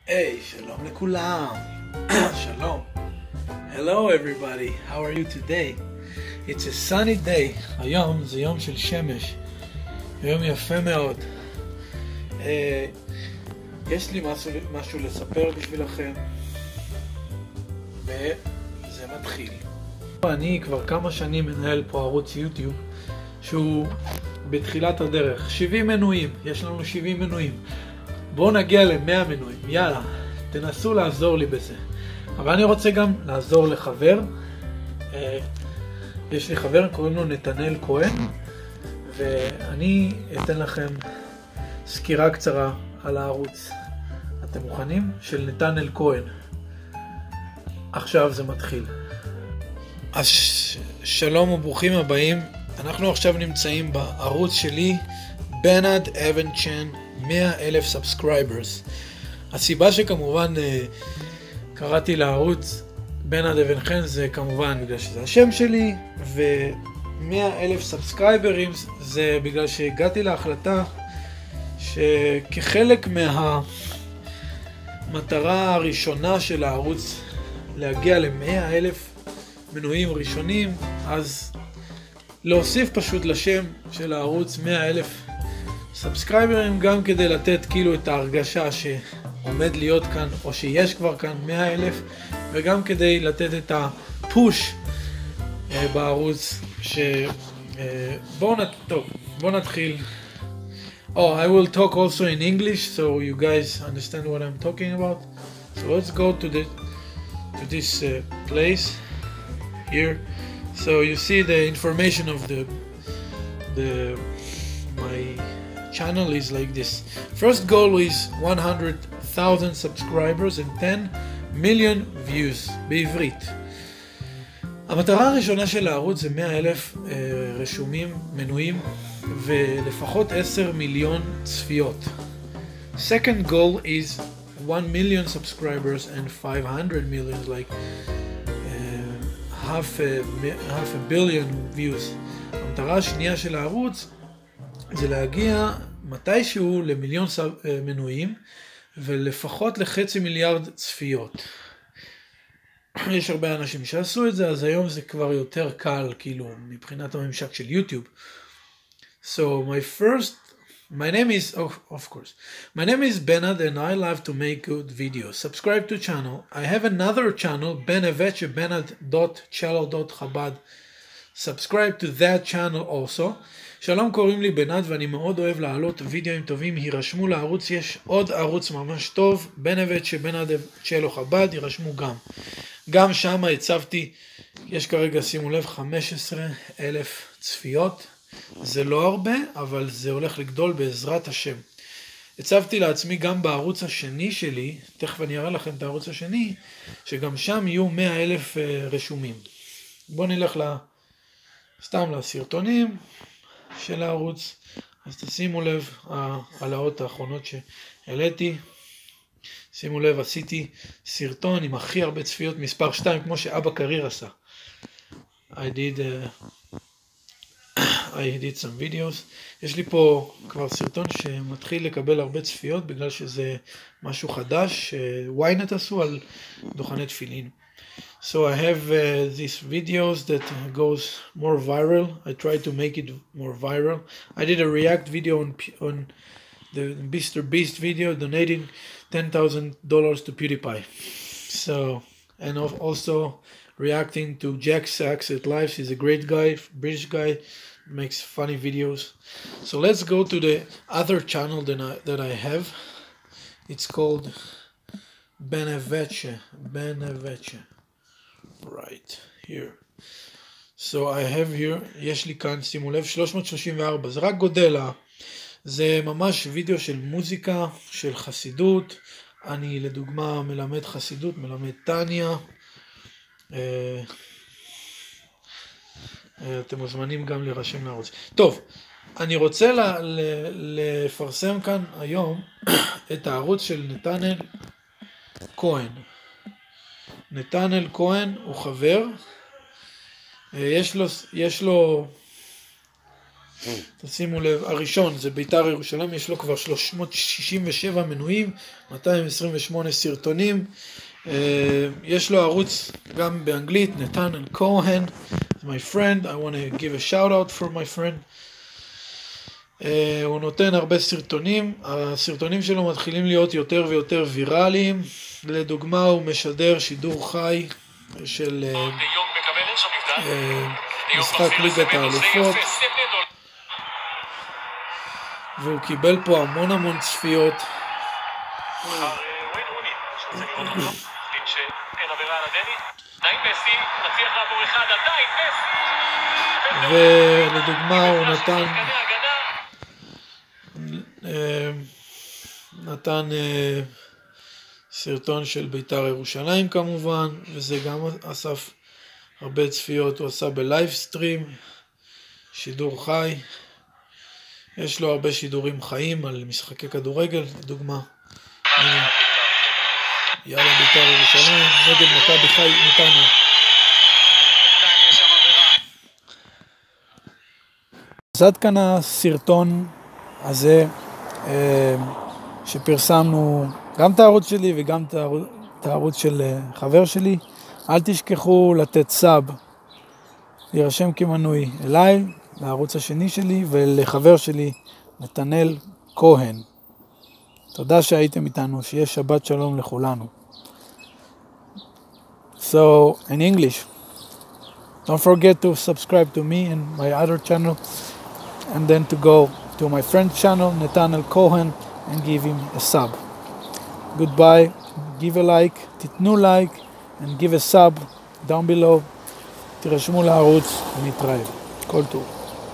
Hey, shalom לכולם. Shalom. Hello everybody. How are you today? It's a sunny day. היום זה יום של שמש. יום יפה מאוד. יש לי משהו לספר בשבילכם. וזה מתחיל. אני כבר כמה שנים מנהל פה ערוץ יוטיוב שהוא בתחילת הדרך. 70 מנויים. יש לנו 70 מנויים. בואו נגיע ל100 מנויים, יאללה, תנסו לעזור לי בזה. אבל אני רוצה גם לעזור לחבר. יש לי חבר, קוראים לו נתנאל כהן, ואני אתן לכם סקירה קצרה על הערוץ. אתם מוכנים? של נתנאל כהן. עכשיו זה מתחיל. אז שלום וברוכים הבאים. אנחנו עכשיו נמצאים בערוץ שלי, בנאד אבן צ'ן, 100,000 סאבסקרייברס. הסיבה שכמובן קראתי לערוץ בנאד אבן חן זה כמובן בגלל שזה השם שלי, ו100,000 סאבסקרייברים זה בגלל שהגעתי להחלטה שכחלק מהמטרה הראשונה של הערוץ להגיע ל100,000 מנויים ראשונים, אז להוסיף פשוט לשם של הערוץ 100,000 סאבסקרייברים, גם כדי לתת כאילו את ההרגשה שעומד להיות כאן או שיש כבר כאן 100,000, וגם כדי לתת את הפוש בערוץ. בואו נתחיל. I will talk also in English so you guys understand what I'm talking about. So let's go to this place here. So you see the information of my channel is like this. First goal is 100,000 subscribers and 10 million views בעברית. המטרה הראשונה של הערוץ זה 100,000 רשומים, מנויים, ולפחות 10 מיליון צפיות. Second goal is 1 million subscribers and 500 million, like half a billion views. המטרה השנייה של הערוץ זה להגיע מתישהו למיליון מנויים ולפחות לחצי מיליארד צפיות. יש הרבה אנשים שעשו את זה, אז היום זה כבר יותר קל כאילו מבחינת הממשק של יוטיוב. So my name is Benad and I love to make good videos. Subscribe to channel. I have another channel, benad.channel.chabad. Subscribe to that channel also. שלום, קוראים לי בנאד ואני מאוד אוהב לעלות וידאוים טובים. הירשמו לערוץ, יש עוד ערוץ ממש טוב, בנאבט שבנאד צ'לו חב"ד, הירשמו גם שם הצבתי, יש כרגע, שימו לב, 15,000 צפיות. זה לא הרבה, אבל זה הולך לגדול בעזרת השם. הצבתי לעצמי גם בערוץ השני שלי, תכף אני אראה לכם את הערוץ השני, שגם שם יהיו 100,000 רשומים. בואו נלך סתם לסרטונים של הערוץ. אז תשימו לב על האות האחרונות שהעליתי. שימו לב, עשיתי סרטון עם הכי הרבה צפיות, מספר 2, כמו שאבא קריר עשה. I did some videos. יש לי פה כבר סרטון שמתחיל לקבל הרבה צפיות בגלל שזה משהו חדש שוויינט עשו על דוכני תפילין. So I have these videos that goes more viral. I try to make it more viral. I did a react video on the Mr. Beast video donating $10,000 to PewDiePie. So, and also reacting to Jack Sachs at Lives. He's a great guy, British guy, makes funny videos. So let's go to the other channel that I have. It's called Beneveche. Right here. So I have here, יש לי כאן, שימו לב, 334, זה רק גודל. זה ממש וידאו של מוזיקה, של חסידות. אני לדוגמה מלמד חסידות, מלמד טניה. אתם מוזמנים גם להירשם לערוץ. טוב, אני רוצה לפרסם כאן היום את הערוץ של נתנאל כהן. נתנאל כהן הוא חבר, יש לו תשימו לב, הראשון זה בית"ר ירושלים, יש לו כבר 367 מנויים, 228 סרטונים, יש לו ערוץ גם באנגלית, נתנאל כהן, my friend, I want to give a shout out for my friend. הוא נותן הרבה סרטונים, הסרטונים שלו מתחילים להיות יותר ויותר ויראליים, לדוגמה הוא משדר שידור חי של משחק ליגת האלופות, והוא קיבל פה המון צפיות. ולדוגמה הוא נתן סרטון של בית"ר ירושלים כמובן, וזה גם אסף הרבה צפיות, הוא עשה בלייב סטרים, שידור חי, יש לו הרבה שידורים חיים על משחקי כדורגל, לדוגמה, יאללה בית"ר ירושלים נגד מכבי חי נתניה. אז עד כאן הסרטון הזה שפרסמנו גם את הערוץ שלי וגם את הערוץ של חבר שלי. אל תשכחו לתת סאב, להירשם כמנוי אליי, לערוץ השני שלי ולחבר שלי נתנאל כהן. תודה שהייתם איתנו, שיהיה שבת שלום לכולנו. So in English, don't forget to subscribe to me and my other channel, and then to go to my friend's channel, Nathaniel Cohen, and give him a sub. Goodbye, give a like, תיתנו like, and give a sub down below. תירשמו לערוץ ונתראה. כל טוב.